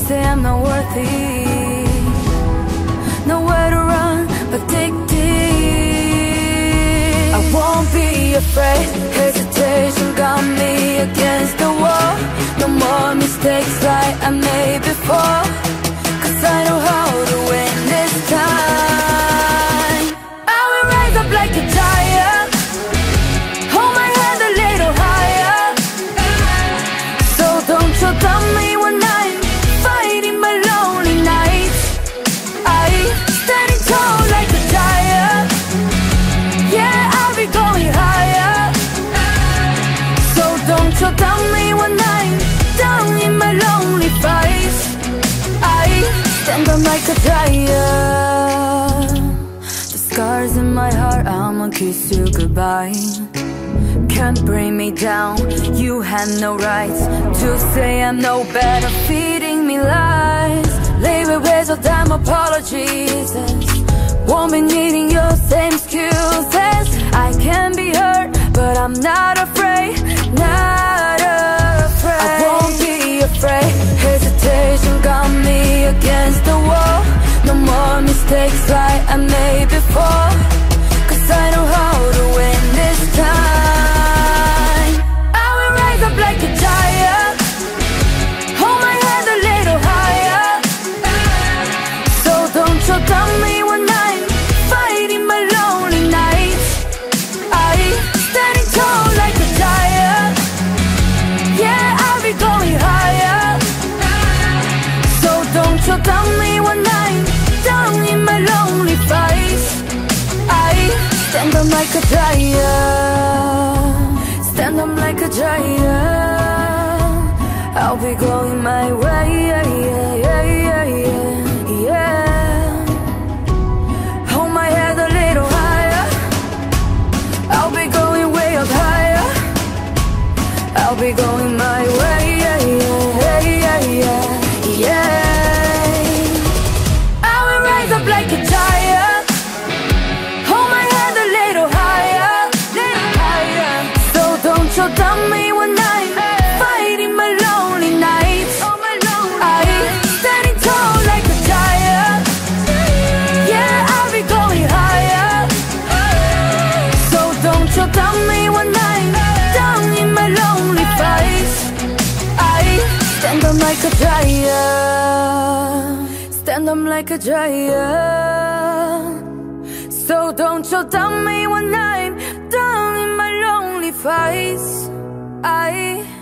say I'm not worthy. Nowhere to run but dig deep. I won't be afraid. Hesitation got me against the wall. No more mistakes like I made before, 'cause I know how to win this time. I will rise up like a giant, hold my head a little higher. So don't you tell me when I'm fighting my lonely nights. I standing tall like a giant. Yeah, I'll be going higher. So don't you tell me when I'm down in my lonely fights. I stand up like a giant. The scars in my heart, I'ma kiss you goodbye. Can't bring me down, you had no rights to say I'm no better, feeding me lies. Lay with ways of damn apologies, won't be needing your same excuses. I can be hurt, but I'm not afraid, not afraid. I won't be afraid. Hesitation got me against the wall. No more mistakes like I made before, 'cause I know how to win this time. I will rise up like a giant, hold my head a little higher. So don't you tell me when I'm fighting my lonely nights. I standing tall like a giant. Yeah, I'll be going higher. So don't you tell me when I'm down in my lonely fights. I stand up like a giant, stand up like a giant. I'll be going my way, yeah, yeah, yeah, yeah, yeah. Hold my head a little higher. I'll be going way up higher. I'll be going my way, yeah, yeah, yeah, yeah, yeah. I will rise up like a giant, hold my head a little higher, little higher. So don't you tell me when I'm fighting my lonely nights. I standing tall like a giant. Yeah, I'll be going higher. So don't you tell me when I'm down in my lonely fights. I stand up like a giant, stand up like a giant. So don't you tell me when I'm down in my lonely fights. I